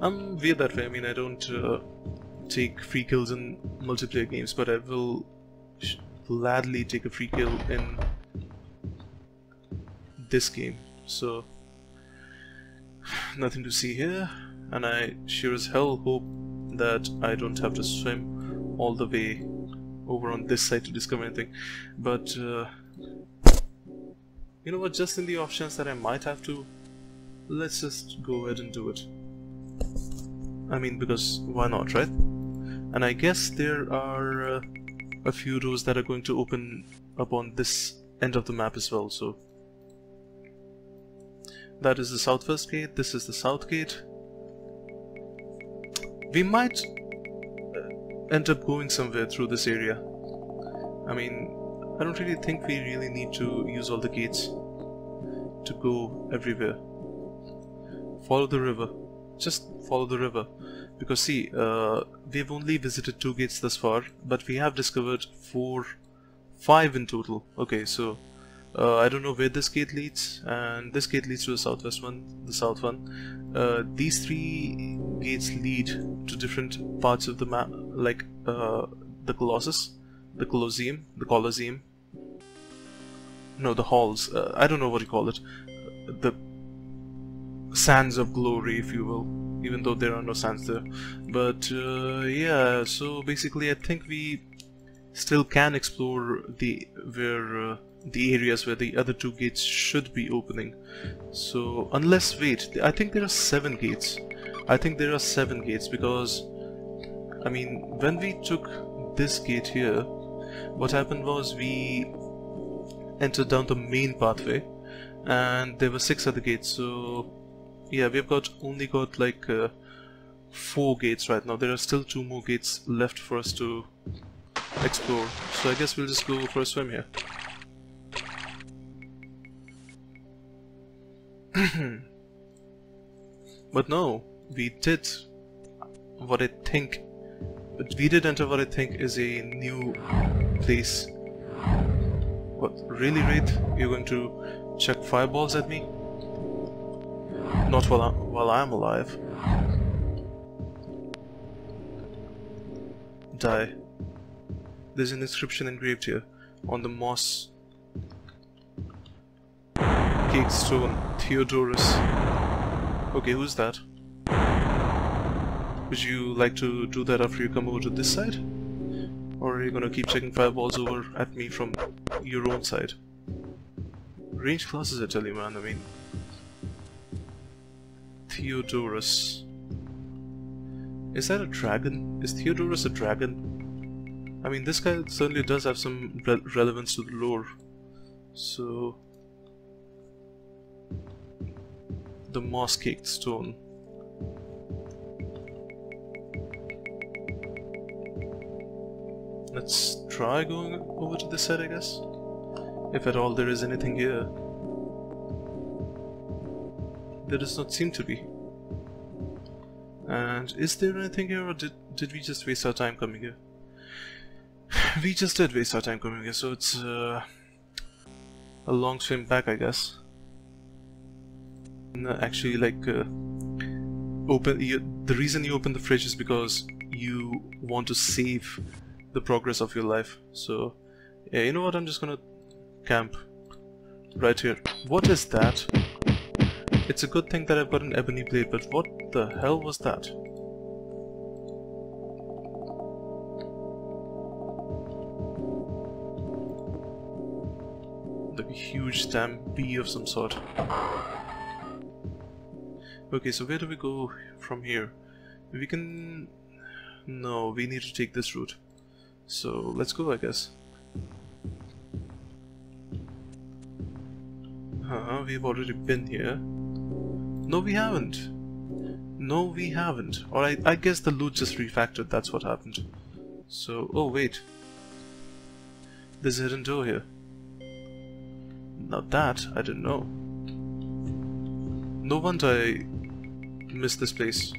I'm weird that way. I mean, I don't take free kills in multiplayer games, but I will gladly take a free kill in this game. So nothing to see here, and I sure as hell hope that I don't have to swim all the way over on this side to discover anything. But you know what, just in the off chance that I might have to, let's just go ahead and do it. I mean, because why not, right? And I guess there are a few doors that are going to open up on this end of the map as well, so that is the southwest gate, this is the south gate. We might end up going somewhere through this area. I mean, I don't really think we really need to use all the gates to go everywhere. Follow the river. Just follow the river. Because see, we've only visited 2 gates thus far, but we have discovered 5 in total. Okay, so I don't know where this gate leads, and this gate leads to the southwest one, the south one. These 3 gates lead to different parts of the map, like the Colossus, the Colosseum, no, the halls, I don't know what you call it, the sands of glory, if you will, even though there are no sands there. But yeah, so basically I think we still can explore the areas where the other 2 gates should be opening. So unless, wait, I think there are 7 gates. I think there are 7 gates because, I mean, when we took this gate here, what happened was we entered down the main pathway and there were 6 other gates. So yeah, we've only got like 4 gates right now. There are still 2 more gates left for us to explore. So I guess we'll just go for a swim here. But no, we did enter what I think is a new place. What, really, Wraith? You're going to chuck fireballs at me? Not while I'm alive. Die. There's an inscription engraved here on the moss cake stone. Theodorus. Okay, who's that? Would you like to do that after you come over to this side? Or are you gonna keep checking fireballs over at me from your own side? Range classes, I tell you, man. I mean, Theodorus. Is that a dragon? Is Theodorus a dragon? I mean, this guy certainly does have some relevance to the lore. So, the moss-caked stone. Let's try going over to this side, I guess. If at all there is anything here. There does not seem to be. And is there anything here, or did we just waste our time coming here? We just did waste our time coming here, so it's a long swim back, I guess. And, actually, like, the reason you open the fridge is because you want to save the progress of your life. So yeah, you know what, I'm just gonna camp right here. What is that? It's a good thing that I've got an ebony blade, but what the hell was that? Like a huge damn bee of some sort. Okay, so where do we go from here? We can... No, we need to take this route. So let's go, I guess. We've already been here. No, we haven't. No, we haven't. Or I guess the loot just refactored, that's what happened. So, oh wait. There's a hidden door here. Now that, I didn't know. No wonder I missed this place.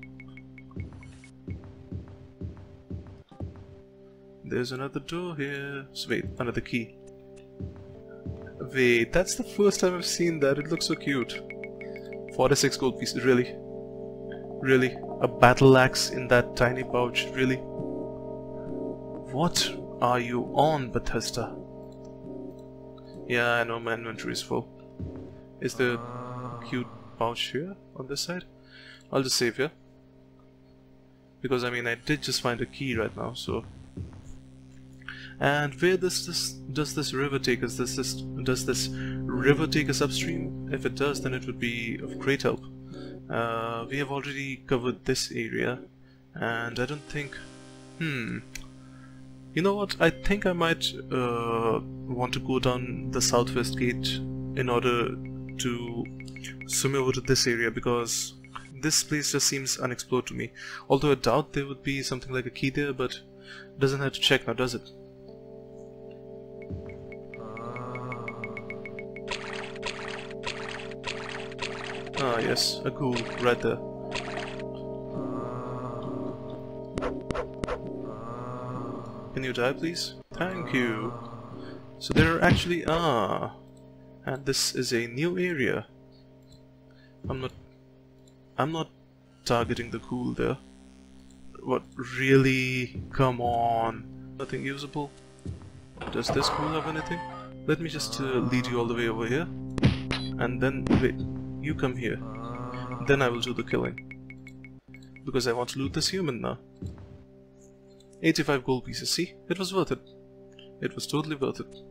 There's another door here. So wait, another key. Wait, that's the first time I've seen that. It looks so cute. 46 gold pieces, really? Really? A battle axe in that tiny pouch? Really? What are you on, Bethesda? Yeah, I know my inventory is full. Is there a cute pouch here on this side? I'll just save here. Because I mean, I did just find a key right now, so... And where does this river take us? Does this river take us upstream? If it does, then it would be of great help. We have already covered this area, and I don't think... You know what? I think I might want to go down the southwest gate in order to swim over to this area, because this place just seems unexplored to me. Although I doubt there would be something like a key there, but it doesn't have to check now, does it? Ah yes, a ghoul right there. Can you die, please? Thank you. So there are actually... and this is a new area. I'm not targeting the ghoul there. What, really? Come on. Nothing usable? Does this ghoul have anything? Let me just lead you all the way over here. And then, wait, you come here. Then I will do the killing. Because I want to loot this human now. 85 gold pieces, see? It was worth it. It was totally worth it.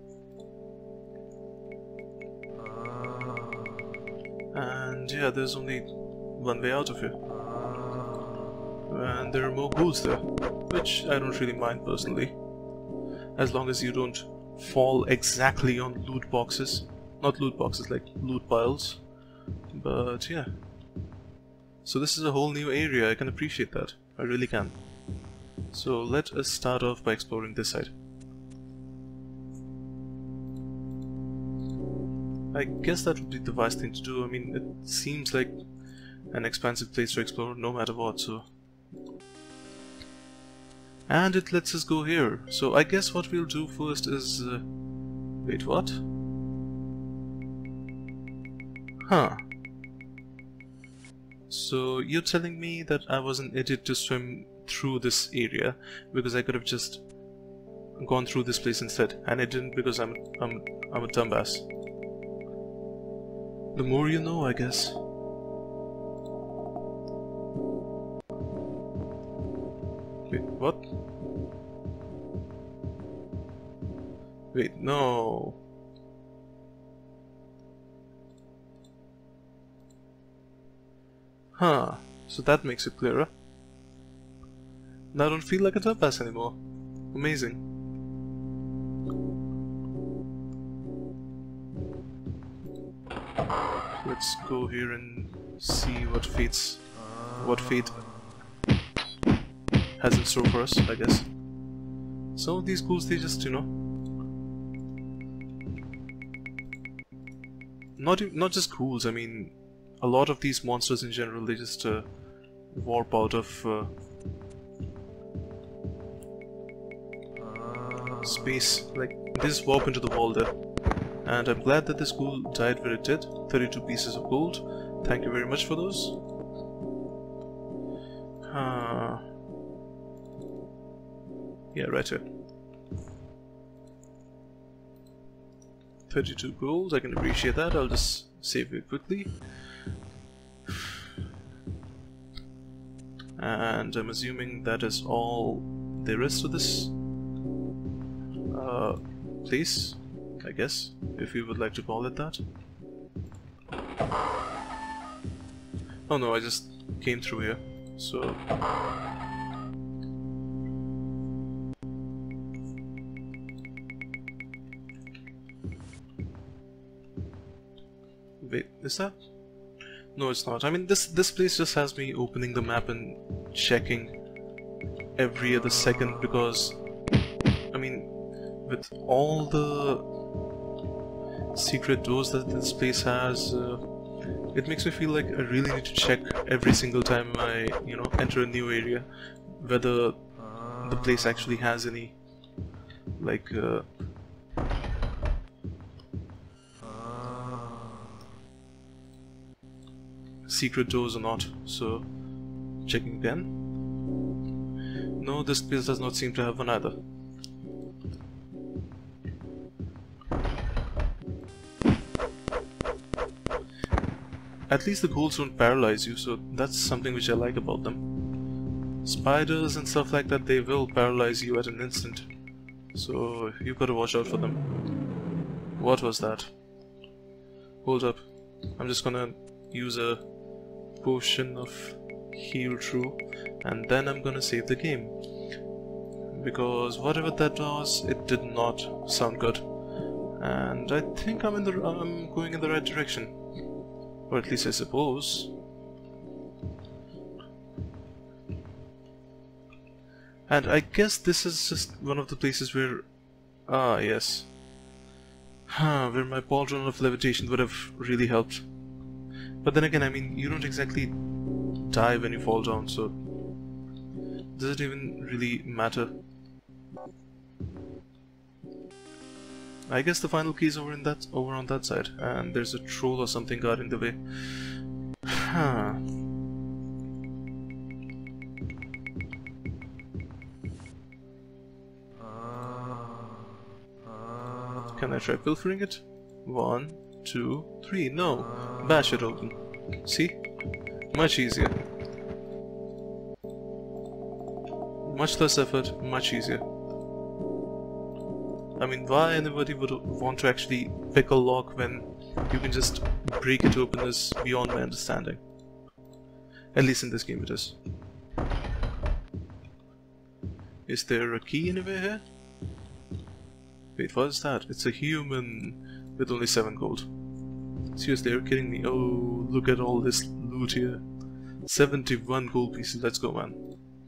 And yeah, there's only one way out of here. And there are more ghouls there, which I don't really mind personally. As long as you don't fall exactly on loot boxes. Not loot boxes, like loot piles. But yeah. So this is a whole new area, I can appreciate that. I really can. So let us start off by exploring this side. I guess that would be the wise thing to do. I mean, it seems like an expansive place to explore no matter what, so... And it lets us go here. So I guess what we'll do first is... Wait, what? Huh. So you're telling me that I was an idiot to swim through this area because I could have just gone through this place instead, and I didn't because I'm a dumbass. The more you know, I guess. Wait, what? Wait, no. Huh, so that makes it clearer. Now I don't feel like a dumbass anymore. Amazing. Let's go here and see what fate has in store for us, I guess. Some of these ghouls, they just, you know, not just ghouls, I mean, a lot of these monsters in general, they just warp out of space, like they just warp into the wall there. And I'm glad that this ghoul died where it did. 32 pieces of gold. Thank you very much for those. Yeah, right here. 32 gold, I can appreciate that. I'll just save it quickly. And I'm assuming that is all there is to this place, I guess, if you would like to call it that. Oh no, I just came through here, so... Wait, is that? No, it's not. I mean, this place just has me opening the map and checking every other second because, I mean, with all the secret doors that this place has, it makes me feel like I really need to check every single time I, you know, enter a new area, whether the place actually has any, like, secret doors or not. So Checking again. No, this place does not seem to have one either. At least the ghouls don't paralyze you, so that's something which I like about them. Spiders and stuff like that, they will paralyze you at an instant. So you've got to watch out for them. What was that? Hold up. I'm just gonna use a potion of heal true, and then I'm gonna save the game. Because whatever that was, it did not sound good. And I think I'm going in the right direction. Or at least I suppose. And I guess this is just one of the places where... Ah, yes. Where my pauldron of levitation would have really helped. But then again, I mean, you don't exactly die when you fall down, so... Does it even really matter? I guess the final key is over on that side, and there's a troll or something guarding the way. Can I try pilfering it? 1, 2, 3. No! Bash it open. See? Much easier. Much less effort, much easier. I mean, why anybody would want to actually pick a lock when you can just break it open is beyond my understanding. At least in this game it is. Is there a key anywhere here? Wait, what is that? It's a human with only 7 gold. Seriously, are you kidding me? Oh, look at all this loot here. 71 gold pieces, let's go, man.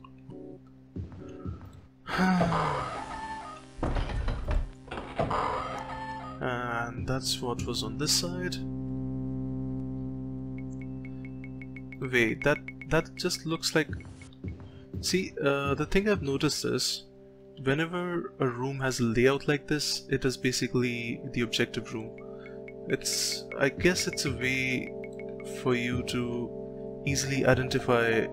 And that's what was on this side. Wait, that just looks like... See, the thing I've noticed is, whenever a room has a layout like this, it is basically the objective room. I guess it's a way for you to easily identify...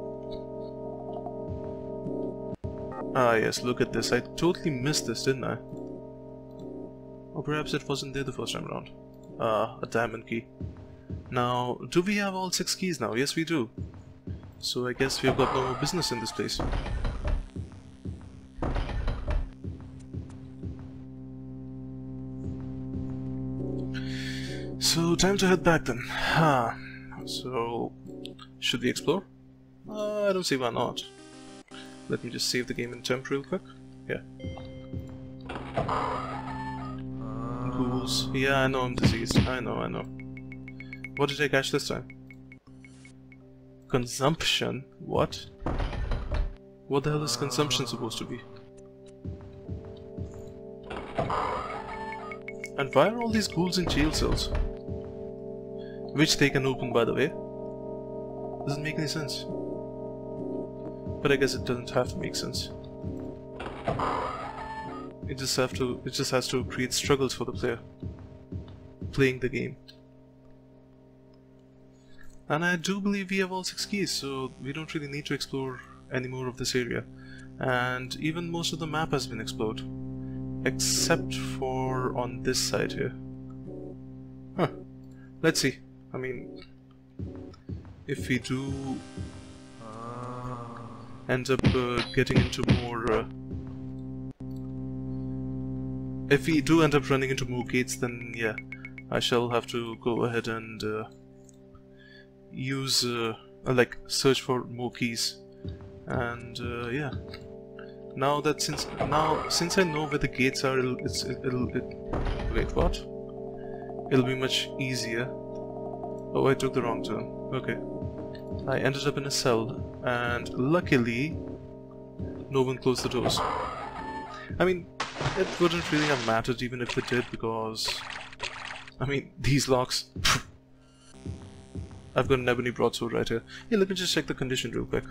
Ah yes, look at this. I totally missed this, didn't I? Or perhaps it wasn't there the first time around. Ah, a diamond key. Now, do we have all 6 keys now? Yes, we do. So I guess we've got no more business in this place. So, time to head back then. So, should we explore? I don't see why not. Let me just save the game in temp real quick. Yeah. Ghouls. Yeah, I know I'm diseased. I know. What did I catch this time? Consumption? What? What the hell is consumption supposed to be? And why are all these ghouls in jail cells? Which they can open, by the way. Doesn't make any sense. But I guess it doesn't have to make sense. It just has to create struggles for the player playing the game. And I do believe we have all 6 keys, so we don't really need to explore any more of this area. And even most of the map has been explored, except for on this side here. Huh. Let's see. I mean, if we do end up getting into more... if we do end up running into more gates, then yeah, I shall have to go ahead and use, like, search for more keys. And yeah. Now since I know where the gates are, wait, what? It'll be much easier. Oh, I took the wrong turn. Okay. I ended up in a cell, and luckily, no one closed the doors. I mean, it wouldn't really have mattered even if it did, because... I mean, these locks... I've got an ebony broadsword right here. Hey, let me just check the condition real quick.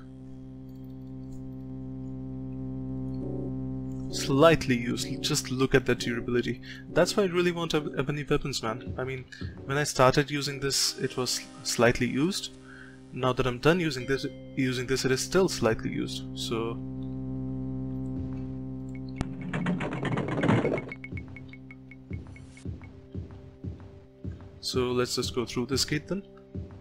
Slightly used. Just look at that durability. That's why I really want ebony weapons, man. I mean, when I started using this, it was slightly used. now that I'm done using this, it is still slightly used. So let's just go through this gate then.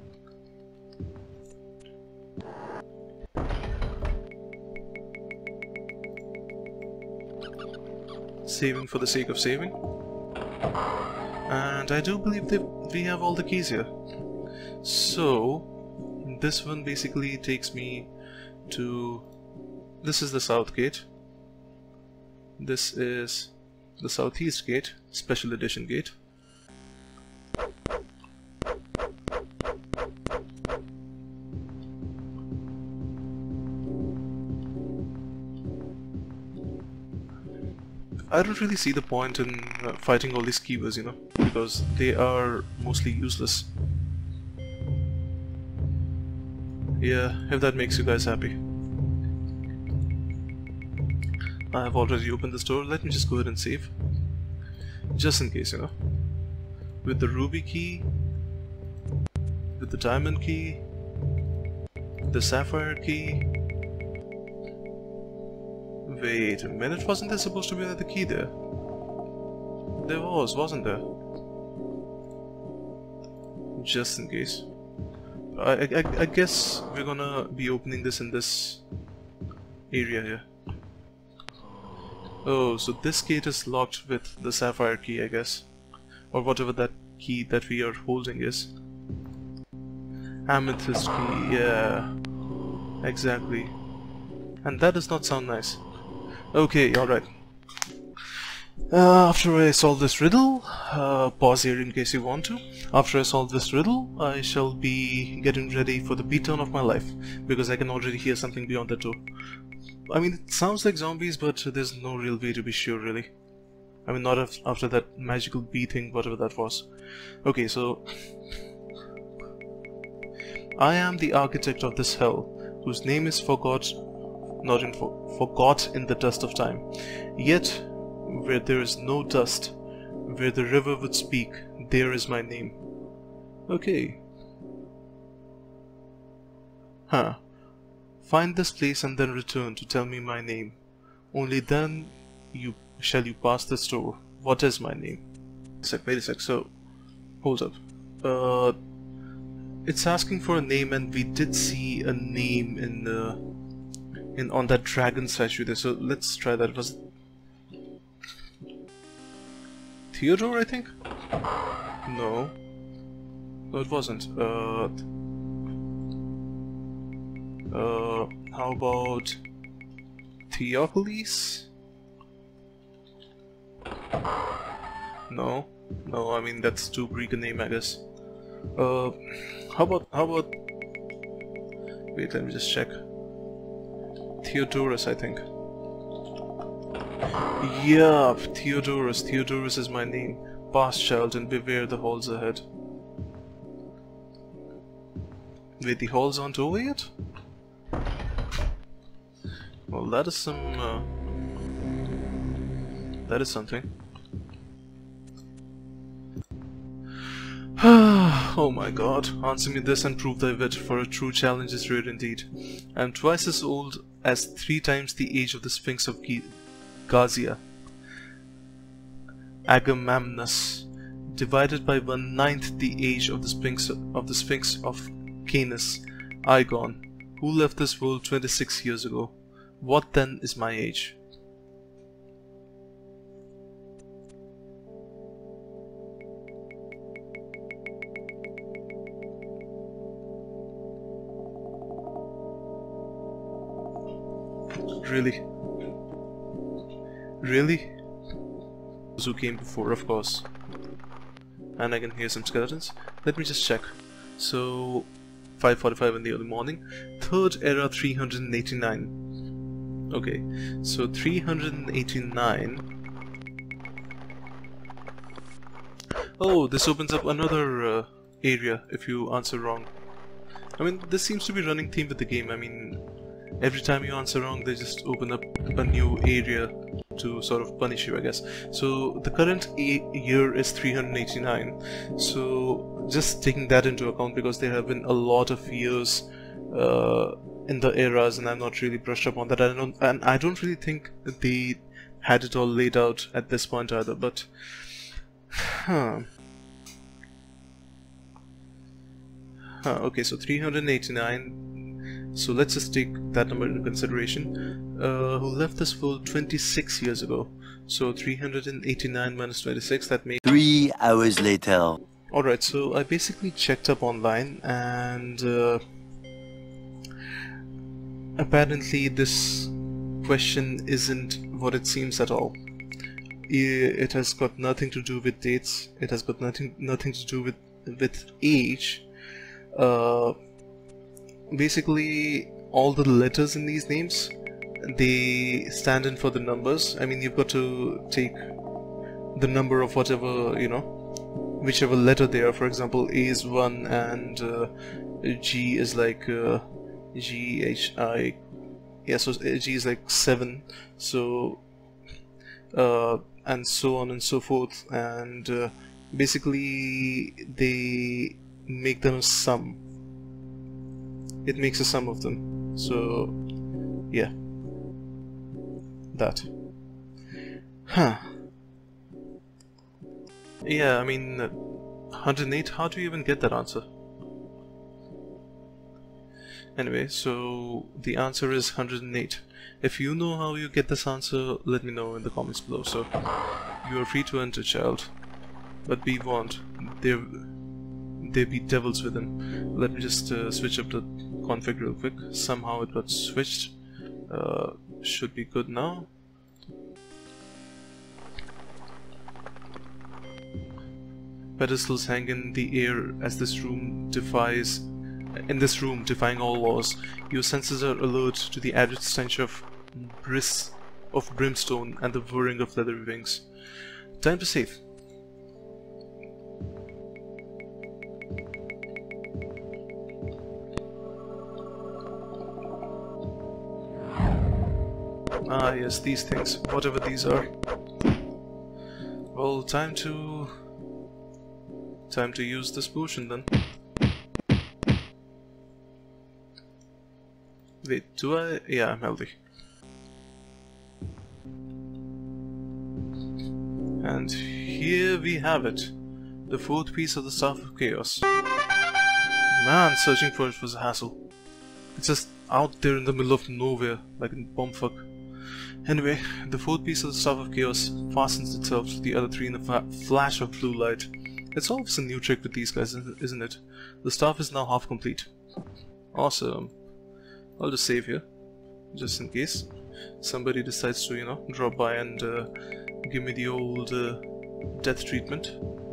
Saving for the sake of saving. And I do believe that we have all the keys here. So this one basically takes me to... This is the south gate. This is the southeast gate, special edition gate. I don't really see the point in fighting all these keepers, you know, because they are mostly useless. Yeah, if that makes you guys happy. I have already opened this door. Let me just go ahead and save. Just in case, you know. With the ruby key, with the diamond key, the sapphire key. Wait a minute, wasn't there supposed to be another key there? There was, wasn't there? Just in case. I guess we're gonna be opening this in this area here. Oh, so this gate is locked with the sapphire key, I guess. Or whatever that key that we are holding is. Amethyst key, yeah. Exactly. And that does not sound nice. Okay, alright. After I solve this riddle, pause here in case you want to. After I solve this riddle, I shall be getting ready for the beatdown of my life, because I can already hear something beyond that door. I mean, it sounds like zombies, but there's no real way to be sure, really. I mean, not after that magical bee thing, whatever that was. Okay, so... I am the architect of this hell, whose name is forgot in the dust of time. Yet, where there is no dust, where the river would speak, there is my name. Okay. Huh. Find this place and then return to tell me my name. Only then shall you pass this door. What is my name? Wait a sec, so... Hold up. It's asking for a name, and we did see a name on that dragon statue there, so let's try that. Was it Theodore, I think? No. No, it wasn't. How about Theophilus? No. No, I mean that's too Greek a name, I guess. How about wait, let me just check. Theodorus, I think. Yeah, Theodorus. Theodorus is my name. Pass, child, and beware the halls ahead. Wait, the halls aren't over yet? Well, that is some... that is something. Oh my god, answer me this and prove thy wit, for a true challenge is rare indeed. I am twice as old as 3 times the age of the Sphinx of Gazia, Agamemnus, divided by 1/9 the age of the Sphinx of Canis, Igon, who left this world 26 years ago. What then is my age? Really? Really? Those who came before, of course. And I can hear some skeletons. Let me just check. So, 5:45 in the early morning. 3rd era 389. Okay, so 389. Oh, this opens up another area if you answer wrong. I mean, this seems to be running theme with the game. I mean, every time you answer wrong, they just open up a new area to sort of punish you, I guess. So the current year is 389. So just taking that into account, because there have been a lot of years in the eras, and I'm not really brushed up on that. I don't really think they had it all laid out at this point either. But okay, so 389. So let's just take that number into consideration. Who left this world 26 years ago? So 389 minus 26, that makes 3 hours later. Alright, so I basically checked up online, and apparently this question isn't what it seems at all. It has got nothing to do with dates. It has got nothing to do with age. Basically, all the letters in these names, they stand in for the numbers. I mean, you've got to take the number of whatever, you know, whichever letter they are. For example, A is 1 and G is like G, H, I. Yeah, so G is like 7. So and so on and so forth. And basically, they make them a sum. It makes a sum of them. So yeah, that. Yeah, I mean 108, how do you even get that answer? Anyway, so the answer is 108. If you know how you get this answer, let me know in the comments below. So you are free to enter, child, but be warned, there be devils within. Let me just switch up the config real quick. Somehow it got switched. Should be good now. Pedestals hang in the air as this room defying all laws. Your senses are alert to the arid stench of brimstone and the whirring of leathery wings. Time to save. Ah yes, these things, whatever these are. Well, time to use this potion then. Wait, do I? Yeah, I'm healthy. And here we have it, the fourth piece of the Staff of Chaos. Man, searching for it was a hassle. It's just out there in the middle of nowhere, like in bumfuck. Anyway, the fourth piece of the Staff of Chaos fastens itself to the other three in a flash of blue light. It's always a new trick with these guys, isn't it? The staff is now half complete. Awesome. I'll just save here, just in case somebody decides to, you know, drop by and give me the old death treatment.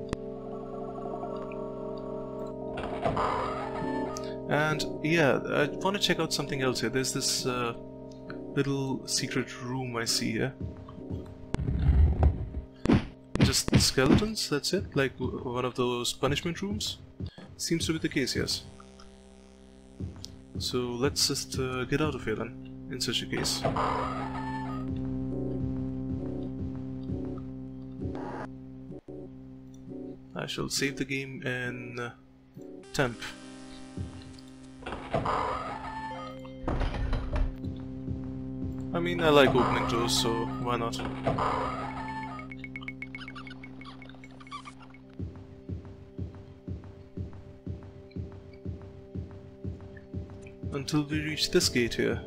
And yeah, I want to check out something else here. There's this little secret room I see here. Just skeletons, that's it? Like one of those punishment rooms? Seems to be the case, yes. So let's just get out of here then, in such a case. I shall save the game in temp. I mean, I like opening doors, so why not? Until we reach this gate here.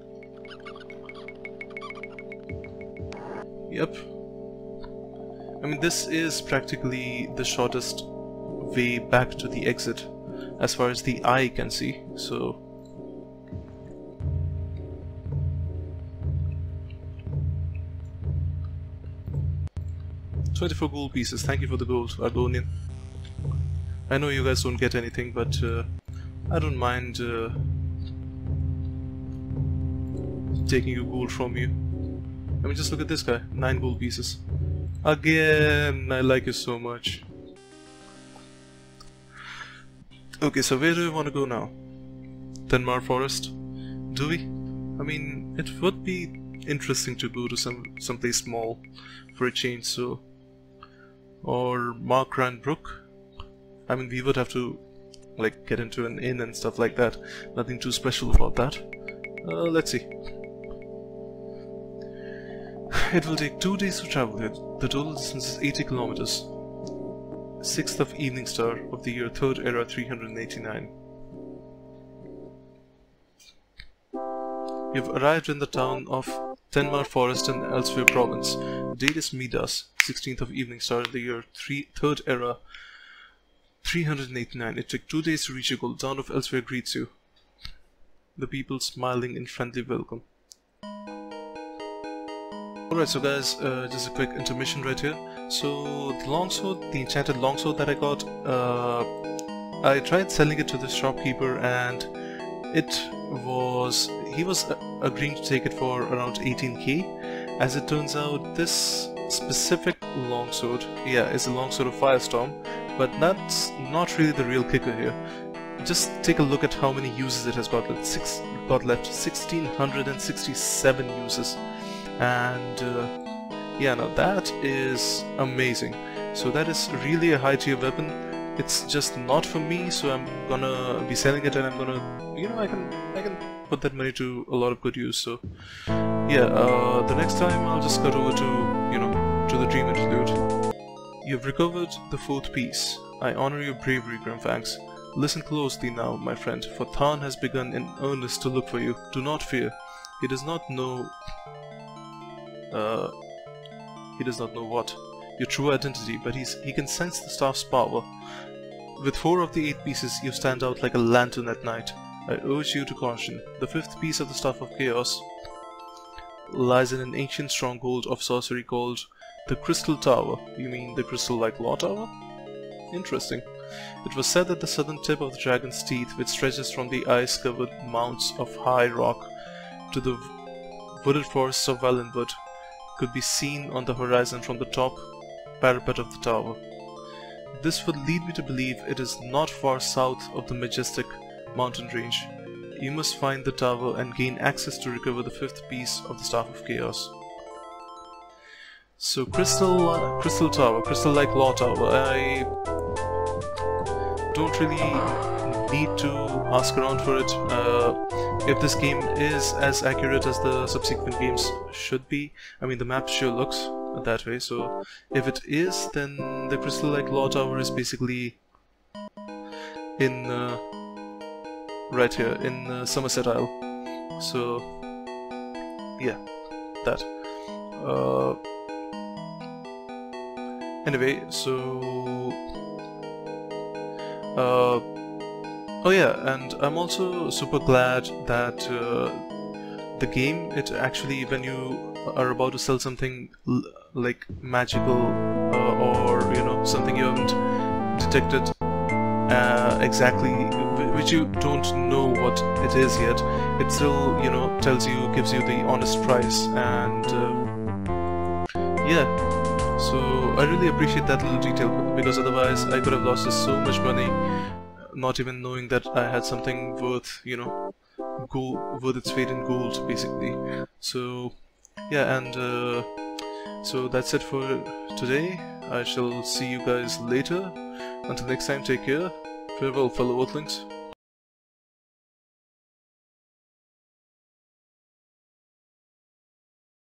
Yep. I mean, this is practically the shortest way back to the exit, as far as the eye can see, so... 24 gold pieces, thank you for the gold, Argonian. I know you guys don't get anything, but I don't mind taking your gold from you. I mean, just look at this guy, 9 gold pieces. Again, I like you so much. Okay, so where do we want to go now? Denmar Forest? Do we? I mean, it would be interesting to go to someplace small for a change. So, or Mark Brook. I mean, we would have to like get into an inn and stuff like that. Nothing too special about that. Let's see. It will take 2 days to travel here. The total distance is 80 kilometers. 6th of Evening Star of the year 3rd era 389. You've arrived in the town of Tenmar Forest in Elsweyr province. The date is Midas, 16th of Evening Star in the year 3rd era 389. It took 2 days to reach your goal. The town of Elsweyr greets you. The people smiling in friendly welcome. Alright, so guys, just a quick intermission right here. So the longsword, the enchanted longsword that I got, I tried selling it to the shopkeeper and he was agreeing to take it for around 18k. As it turns out, this specific longsword, is a longsword of Firestorm, but that's not really the real kicker here. Just take a look at how many uses it has got left. 1667 uses. And now that is amazing. So that is really a high tier weapon. It's just not for me, so I'm gonna be selling it, and I'm gonna, I can put that money to a lot of good use. So the next time I'll just cut over to the dream interlude. You've recovered the 4th piece. I honor your bravery, Grimfangs. Listen closely now, my friend, for Than has begun in earnest to look for you. Do not fear. He does not know what? Your true identity, but he can sense the staff's power. With 4 of the 8 pieces, you stand out like a lantern at night. I urge you to caution. The 5th piece of the Staff of Chaos lies in an ancient stronghold of sorcery called the Crystal Tower. You mean the crystal-like law tower? Interesting. It was said that the southern tip of the dragon's teeth, which stretches from the ice-covered mounts of high rock to the wooded forests of Valenwood, could be seen on the horizon from the top parapet of the tower. This would lead me to believe it is not far south of the majestic mountain range. You must find the tower and gain access to recover the 5th piece of the Staff of Chaos. So crystal tower, crystal-like law tower. I don't really need to ask around for it. If this game is as accurate as the subsequent games should be, I mean the map sure looks that way, so if it is, then the crystal-like law tower is basically in right here in Summerset Isle. So that. Anyway, so oh yeah, and I'm also super glad that the game, it actually, when you are about to sell something like magical or something you haven't detected exactly, which you don't know what it is yet, it still tells you, gives you the honest price. And so I really appreciate that little detail, because otherwise I could have lost so much money not even knowing that I had something worth worth its weight in gold, basically. So and so that's it for today. I shall see you guys later. Until next time, take care. Farewell, fellow Earthlings.